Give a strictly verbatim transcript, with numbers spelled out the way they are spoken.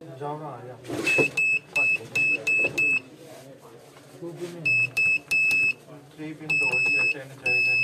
जाओ आ जा थ्री पिन डोर से टेन चाहिए